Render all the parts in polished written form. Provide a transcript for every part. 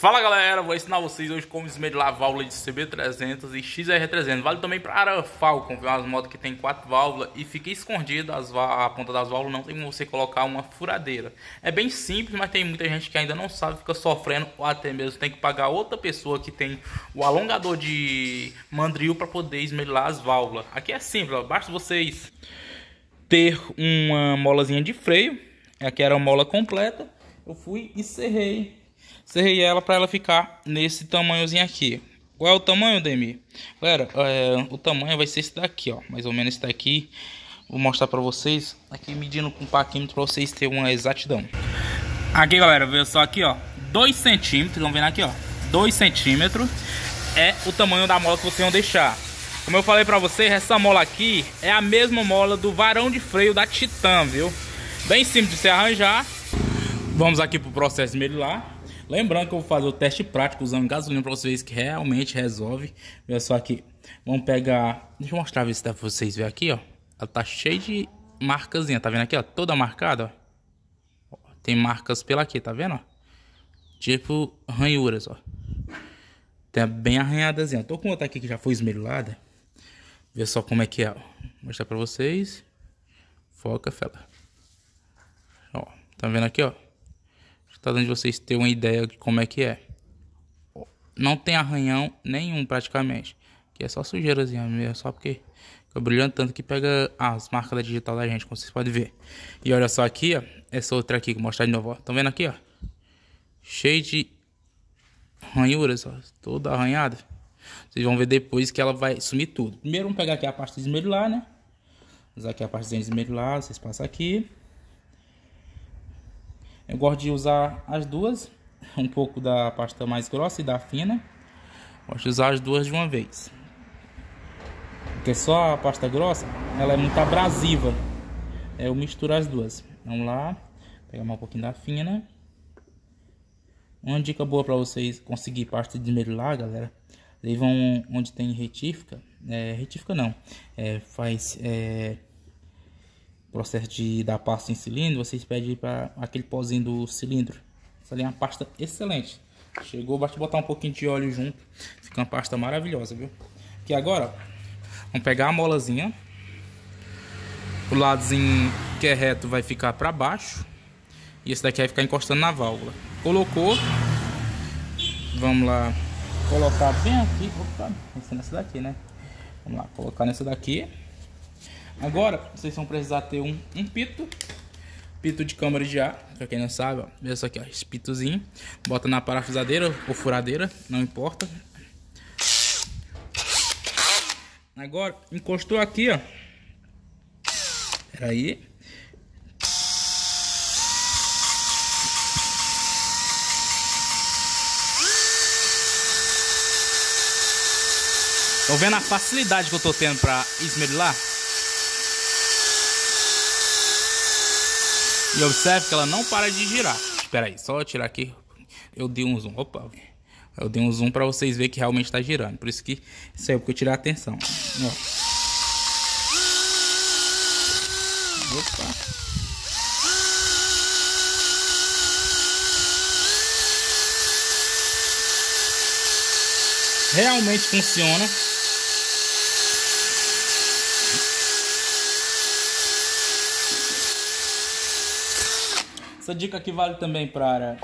Fala galera, vou ensinar vocês hoje como esmerilhar a válvula de CB300 e XR300. Vale também para a Falcon, que é umas motos que tem 4 válvulas e fica escondida a ponta das válvulas, não tem como você colocar uma furadeira. É bem simples, mas tem muita gente que ainda não sabe, fica sofrendo ou até mesmo tem que pagar outra pessoa que tem o alongador de mandril para poder esmerilhar as válvulas. Aqui é simples, ó, basta vocês ter uma molazinha de freio. Aqui era uma mola completa, eu fui e serrei ela para ela ficar nesse tamanhozinho aqui. Qual é o tamanho, Demir? Galera, o tamanho vai ser esse daqui, ó, mais ou menos esse daqui. Vou mostrar para vocês aqui medindo com um paquímetro para vocês terem uma exatidão. Aqui, galera, veja só aqui, ó, 2 centímetros, vamos ver aqui, ó, 2 centímetros é o tamanho da mola que vocês vão deixar. Como eu falei para vocês, essa mola aqui é a mesma mola do varão de freio da Titan, viu? Bem simples de se arranjar. Vamos aqui pro processo de esmerilhar. Lembrando que eu vou fazer o teste prático usando gasolina para vocês que realmente resolve. Olha só aqui. Vamos pegar... Deixa eu mostrar ver se dá pra vocês verem aqui, ó. Ela tá cheia de marcazinha, tá vendo aqui, ó? Toda marcada, ó. Tem marcas pela aqui, tá vendo, ó? Tipo ranhuras, ó. Tem bem arranhadazinha. Tô com outra aqui que já foi esmerilhada. Vê só como é que é, ó. Vou mostrar pra vocês. Foca, fela. Ó, tá vendo aqui, ó? Tá dando de vocês terem uma ideia de como é que é. Não tem arranhão nenhum praticamente. Aqui é só sujeirazinha mesmo, só porque fica brilhando tanto que pega as marcas da digital da gente, como vocês podem ver. E olha só aqui, ó, essa outra aqui, vou mostrar de novo, ó. Estão vendo aqui, ó? Cheio de ranhuras, ó, toda arranhada. Vocês vão ver depois que ela vai sumir tudo. Primeiro vamos pegar aqui a parte de esmerilhar, né? Usar aqui a parte de esmerilhar, vocês passam aqui. Eu gosto de usar as duas, um pouco da pasta mais grossa e da fina. Gosto de usar as duas de uma vez, porque só a pasta grossa, ela é muito abrasiva. Eu misturo as duas. Vamos lá, pegar um pouquinho da fina. Uma dica boa para vocês conseguir pasta de esmerilhar, galera. Eles vão onde tem retífica, retífica não, processo de dar pasta em cilindro, vocês pedem para aquele pozinho do cilindro. Essa ali é uma pasta excelente. Chegou, basta botar um pouquinho de óleo junto, fica uma pasta maravilhosa, viu? Aqui agora, vamos pegar a molazinha. O ladozinho que é reto vai ficar para baixo e esse daqui vai ficar encostando na válvula. Colocou, vamos lá colocar bem aqui. Opa, esse nessa daqui, né? Vamos lá, colocar nessa daqui. Agora, vocês vão precisar ter um pito de câmara de ar, pra quem não sabe, ó, veja só aqui, ó, esse pitozinho, bota na parafusadeira ou furadeira, não importa. Agora, encostou aqui, ó, peraí. Estão vendo a facilidade que eu tô tendo pra esmerilhar? E observe que ela não para de girar. Espera aí, só eu tirar aqui. Eu dei um zoom. Opa. Eu dei um zoom para vocês verem que realmente está girando. Por isso que saiu porque eu tirei a atenção. Ó. Opa. Realmente funciona. Essa dica aqui vale também para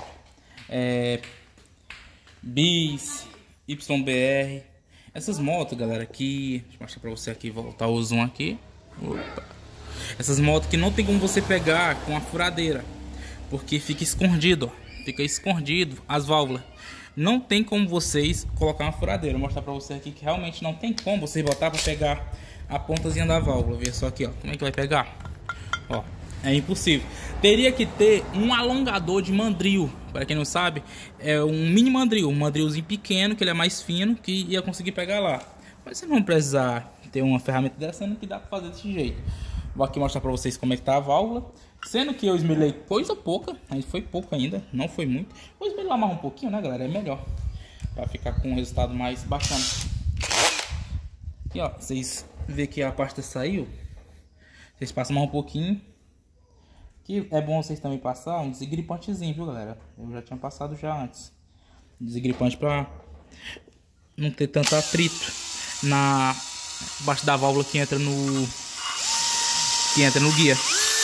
Bis, YBR. Essas motos, galera, aqui. Deixa eu mostrar para você aqui, voltar o zoom aqui. Opa. Essas motos que não tem como você pegar com a furadeira, porque fica escondido, ó. Fica escondido as válvulas. Não tem como vocês colocar uma furadeira. Vou mostrar para você aqui que realmente não tem como você botar para pegar a pontazinha da válvula. Veja só aqui, ó. Como é que vai pegar? Ó. É impossível. Teria que ter um alongador de mandril. Para quem não sabe, é um mini mandril, um mandrilzinho pequeno, que ele é mais fino, que ia conseguir pegar lá. Mas você não precisar ter uma ferramenta dessa, não que dá para fazer desse jeito. Vou aqui mostrar para vocês como é que tá a válvula. Sendo que eu esmerilhei coisa pouca, mas foi pouco ainda, não foi muito. Vou esmerilhar mais um pouquinho, né, galera? É melhor, para ficar com um resultado mais bacana. Aqui, ó, vocês vê que a pasta saiu. Vocês passam mais um pouquinho. Que é bom vocês também passar um desengrippantezinho, viu, galera? Eu já tinha passado já antes. Desengripante para não ter tanto atrito na parte da válvula que entra no guia.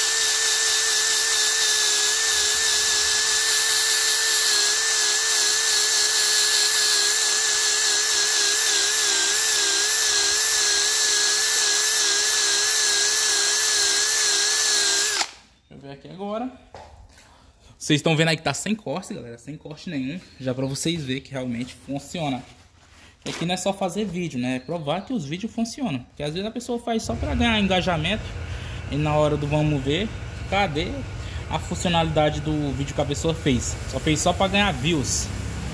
Deixa eu ver aqui agora. Vocês estão vendo aí que tá sem corte, galera, sem corte nenhum, já para vocês verem que realmente funciona. Aqui não é só fazer vídeo, né? É provar que os vídeos funcionam. Porque às vezes a pessoa faz só para ganhar engajamento e na hora do vamos ver, cadê a funcionalidade do vídeo que a pessoa fez? Só fez só para ganhar views.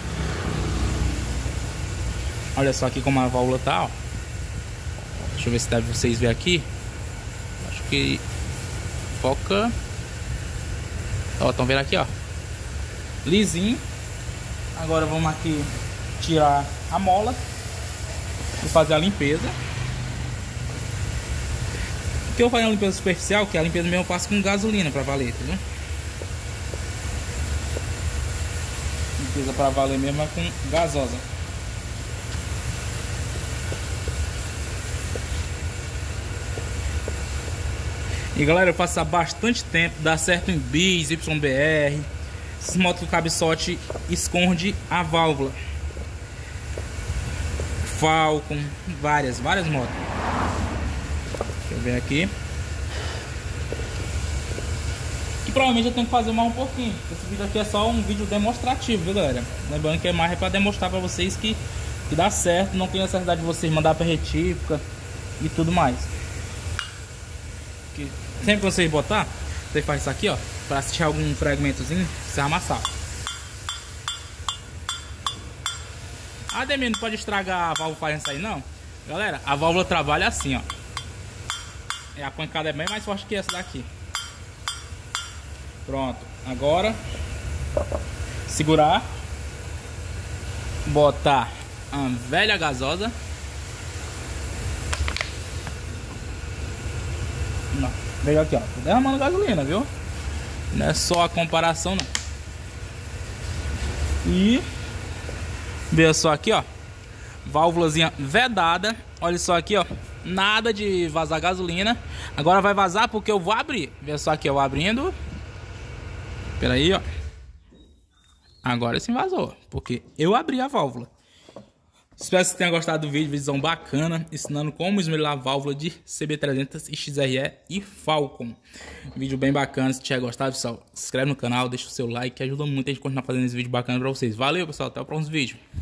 Olha só aqui como a válvula tá, ó. Deixa eu ver se dá pra vocês verem aqui. Acho que foca. Ó, estão vendo aqui, ó, lisinho. Agora vamos aqui tirar a mola e fazer a limpeza. Porque eu vou fazer uma limpeza superficial, que a limpeza mesmo eu faço com gasolina pra valer, entendeu? Limpeza pra valer mesmo é com gasosa. E galera, eu faço há bastante tempo, dá certo em Bis, YBR. Essas motos que o cabeçote esconde a válvula. Falcon, várias motos. Deixa eu ver aqui. E provavelmente eu tenho que fazer mais um pouquinho. Esse vídeo aqui é só um vídeo demonstrativo, viu galera? Lembrando que é mais para demonstrar para vocês que dá certo. Não tem necessidade de vocês mandar para retífica e tudo mais. Que sempre que vocês botar, você faz isso aqui, ó, para assistir algum fragmentozinho, você amassar. Ah, Ademir, não pode estragar a válvula fazendo isso aí não? Galera, a válvula trabalha assim, ó. A pancada é bem mais forte que essa daqui. Pronto, agora segurar, botar a velha gasosa. Não, veja aqui, ó, tô derramando gasolina, viu? Não é só a comparação, não. E veja só aqui, ó, válvulazinha vedada. Olha só aqui, ó, nada de vazar gasolina. Agora vai vazar porque eu vou abrir. Veja só aqui, eu abrindo. Pera aí, ó. Agora sim vazou, porque eu abri a válvula. Espero que você tenha gostado do vídeo, visão bacana, ensinando como esmerilhar a válvula de CB300 e XRE e Falcon. Vídeo bem bacana. Se tiver gostado, pessoal, se inscreve no canal, deixa o seu like, que ajuda muito a gente continuar fazendo esse vídeo bacana pra vocês. Valeu, pessoal, até o próximo vídeo.